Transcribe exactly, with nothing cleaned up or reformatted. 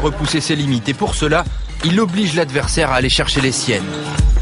repousser ses limites et pour cela, il oblige l'adversaire à aller chercher les siennes.